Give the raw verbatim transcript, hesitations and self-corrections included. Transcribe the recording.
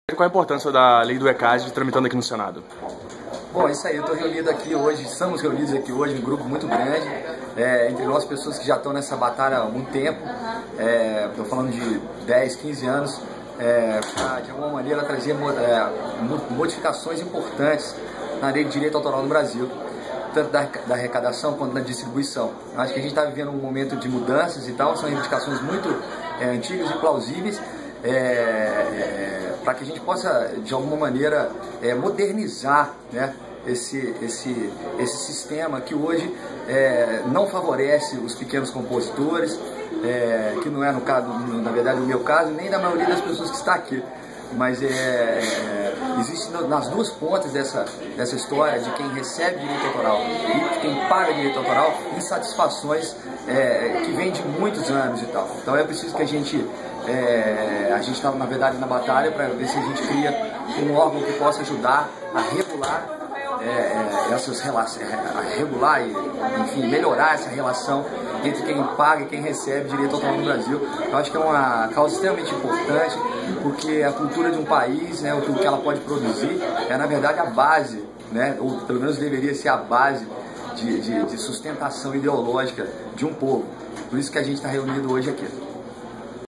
Qual a importância da lei do ECAD tramitando aqui no Senado? Bom, isso aí, eu estou reunido aqui hoje, estamos reunidos aqui hoje, um grupo muito grande, é, entre nós pessoas que já estão nessa batalha há muito tempo, estou é, falando de dez, quinze anos, é, para de alguma maneira trazer é, modificações importantes na lei de direito autoral no Brasil, tanto da, da arrecadação quanto da distribuição. Acho que a gente está vivendo um momento de mudanças e tal, são reivindicações muito é, antigas e plausíveis, É, é, para que a gente possa, de alguma maneira, é, modernizar, né, esse, esse, esse sistema que hoje é, não favorece os pequenos compositores, é, que não é, no caso, na verdade, o meu caso, nem da maioria das pessoas que está aqui. Mas é, é, existe nas duas pontas dessa, dessa história de quem recebe direito autoral e de quem paga direito autoral insatisfações é, que vêm de muitos anos e tal. Então é preciso que a gente, é, a gente está na verdade na batalha para ver se a gente cria um órgão que possa ajudar a regular É, essas relações, a regular e, enfim, melhorar essa relação entre quem paga e quem recebe direito autoral no Brasil. Eu acho que é uma causa extremamente importante, porque a cultura de um país, né, o que ela pode produzir, é na verdade a base, né, ou pelo menos deveria ser a base de, de, de sustentação ideológica de um povo. Por isso que a gente está reunido hoje aqui.